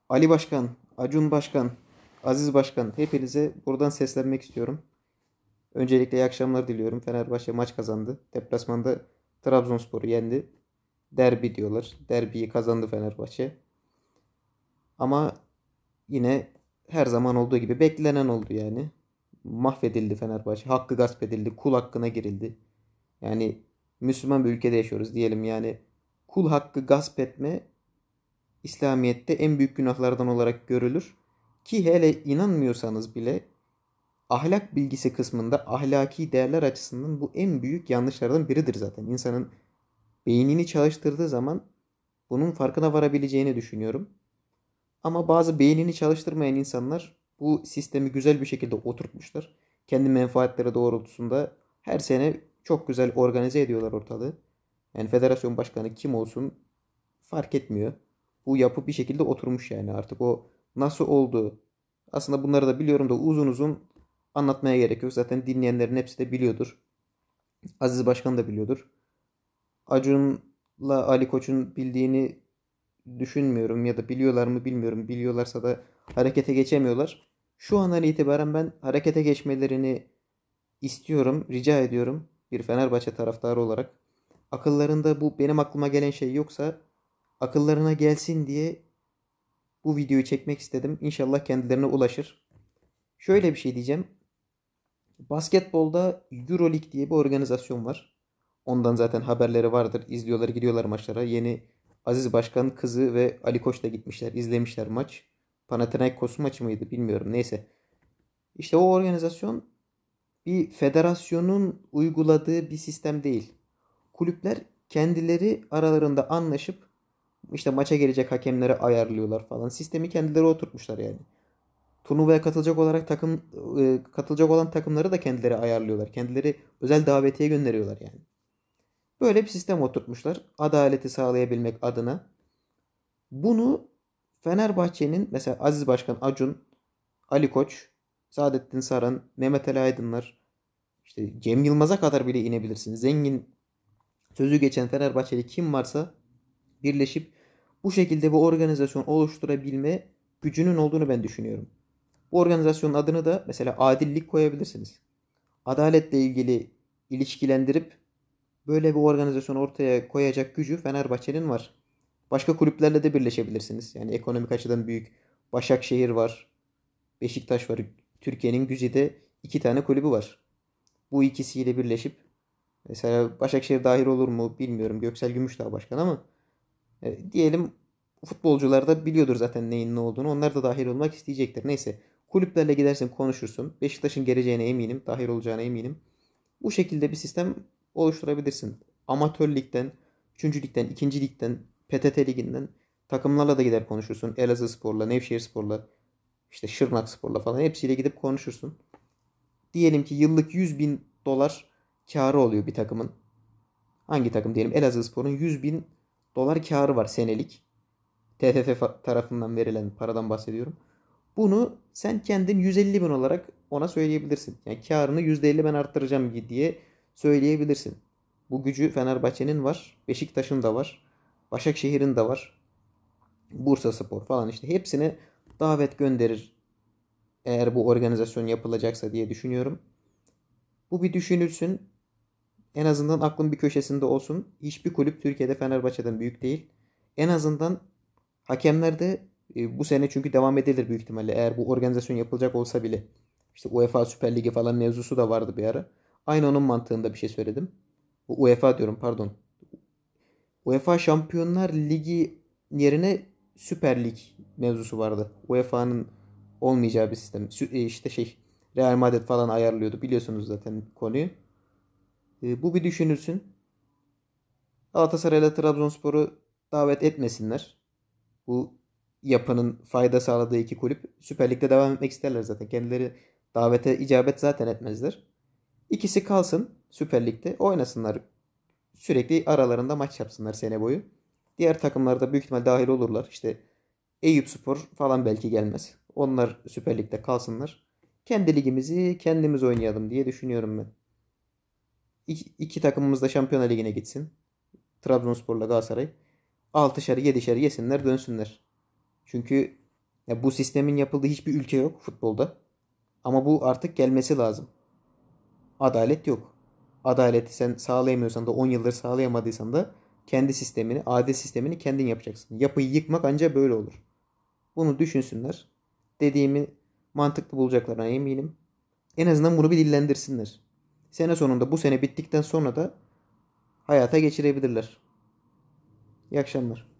Ali Başkan, Acun Başkan, Aziz Başkan hepinize buradan seslenmek istiyorum. Öncelikle iyi akşamlar diliyorum. Fenerbahçe maç kazandı. Deplasmanda Trabzonspor'u yendi. Derbi diyorlar. Derbiyi kazandı Fenerbahçe. Ama yine her zaman olduğu gibi beklenen oldu yani. Mahvedildi Fenerbahçe. Hakkı gasp edildi. Kul hakkına girildi. Yani Müslüman bir ülkede yaşıyoruz diyelim yani. Kul hakkı gasp etme İslamiyet'te en büyük günahlardan olarak görülür. Ki hele inanmıyorsanız bile ahlak bilgisi kısmında ahlaki değerler açısından bu en büyük yanlışlardan biridir zaten. İnsanın beynini çalıştırdığı zaman bunun farkına varabileceğini düşünüyorum. Ama bazı beynini çalıştırmayan insanlar bu sistemi güzel bir şekilde oturtmuşlar. Kendi menfaatleri doğrultusunda her sene çok güzel organize ediyorlar ortalığı. Yani federasyon başkanı kim olsun fark etmiyor. Bu yapı bir şekilde oturmuş yani artık o nasıl oldu? Aslında bunları da biliyorum da uzun uzun anlatmaya gerek yok. Zaten dinleyenlerin hepsi de biliyordur. Aziz Başkan da biliyordur. Acun'la Ali Koç'un bildiğini düşünmüyorum ya da biliyorlar mı bilmiyorum. Biliyorlarsa da harekete geçemiyorlar. Şu andan itibaren ben harekete geçmelerini istiyorum, rica ediyorum bir Fenerbahçe taraftarı olarak. Akıllarında bu benim aklıma gelen şey yoksa akıllarına gelsin diye bu videoyu çekmek istedim. İnşallah kendilerine ulaşır. Şöyle bir şey diyeceğim. Basketbolda Euroleague diye bir organizasyon var. Ondan zaten haberleri vardır. İzliyorlar, gidiyorlar maçlara. Yeni Aziz Başkan kızı ve Ali Koç da gitmişler, izlemişler maç. Panathinaikos maçı mıydı bilmiyorum. Neyse. İşte o organizasyon bir federasyonun uyguladığı bir sistem değil. Kulüpler kendileri aralarında anlaşıp işte maça gelecek hakemleri ayarlıyorlar falan. Sistemi kendileri oturtmuşlar yani. Turnuvaya katılacak olan takımları da kendileri ayarlıyorlar. Kendileri özel davetiye gönderiyorlar yani. Böyle bir sistem oturtmuşlar. Adaleti sağlayabilmek adına. Bunu Fenerbahçe'nin mesela Aziz Başkan Acun, Ali Koç, Saadettin Saran, Mehmet Ali Aydınlar, işte Cem Yılmaz'a kadar bile inebilirsin. Zengin sözü geçen Fenerbahçeli kim varsa birleşip bu şekilde bir organizasyon oluşturabilme gücünün olduğunu ben düşünüyorum. Bu organizasyonun adını da mesela adillik koyabilirsiniz. Adaletle ilgili ilişkilendirip böyle bir organizasyon ortaya koyacak gücü Fenerbahçe'nin var. Başka kulüplerle de birleşebilirsiniz. Yani ekonomik açıdan büyük Başakşehir var, Beşiktaş var. Türkiye'nin güzide iki tane kulübü var. Bu ikisiyle birleşip mesela Başakşehir dahil olur mu bilmiyorum. Göksel Gümüşdağ başkan ama diyelim futbolcular da biliyordur zaten neyin ne olduğunu. Onlar da dahil olmak isteyecektir. Neyse kulüplerle gidersin konuşursun. Beşiktaş'ın geleceğine eminim. Dahil olacağına eminim. Bu şekilde bir sistem oluşturabilirsin. Amatör ligden, 3. ligden, 2. ligden, PTT liginden takımlarla da gider konuşursun. Elazığspor'la, Nevşehirspor'la, işte Şırnakspor'la falan hepsiyle gidip konuşursun. Diyelim ki yıllık 100 bin dolar karı oluyor bir takımın. Hangi takım diyelim? Elazığspor'un 100 bin dolar karı var senelik. TFF tarafından verilen paradan bahsediyorum. Bunu sen kendin 150 bin olarak ona söyleyebilirsin. Yani karını %50 ben arttıracağım diye söyleyebilirsin. Bu gücü Fenerbahçe'nin var. Beşiktaş'ın da var. Başakşehir'in de var. Bursaspor falan işte hepsine davet gönderir eğer bu organizasyon yapılacaksa diye düşünüyorum. Bu bir düşünülsün. En azından aklın bir köşesinde olsun. Hiçbir kulüp Türkiye'de Fenerbahçe'den büyük değil. En azından hakemler de bu sene çünkü devam edilir büyük ihtimalle. Eğer bu organizasyon yapılacak olsa bile. İşte UEFA Süper Ligi falan mevzusu da vardı bir ara. Aynı onun mantığında bir şey söyledim. Bu UEFA diyorum pardon. UEFA Şampiyonlar Ligi yerine Süper Lig mevzusu vardı. UEFA'nın olmayacağı bir sistem. İşte Real Madrid falan ayarlıyordu. Biliyorsunuz zaten konuyu. Bu bir düşünülsün. Galatasaray'la Trabzonspor'u davet etmesinler. Bu yapının fayda sağladığı iki kulüp Süper Lig'de devam etmek isterler zaten. Kendileri davete icabet zaten etmezler. İkisi kalsın Süper Lig'de oynasınlar. Sürekli aralarında maç yapsınlar sene boyu. Diğer takımlar da büyük ihtimal dahil olurlar. İşte Eyüpspor falan belki gelmez. Onlar Süper Lig'de kalsınlar. Kendi ligimizi kendimiz oynayalım diye düşünüyorum ben. İki takımımız da Şampiyonlar Ligi'ne gitsin. Trabzonspor'la Galatasaray. 6'şer 7'şer yesinler dönsünler. Çünkü Ya bu sistemin yapıldığı hiçbir ülke yok futbolda. Ama bu artık gelmesi lazım. Adalet yok. Adaleti sen sağlayamıyorsan da 10 yıldır sağlayamadıysan da kendi sistemini, adil sistemini kendin yapacaksın. Yapıyı yıkmak anca böyle olur. Bunu düşünsünler. Dediğimi mantıklı bulacaklarına eminim. En azından bunu bir dillendirsinler. Sene sonunda bu sene bittikten sonra da hayata geçirebilirler. İyi akşamlar.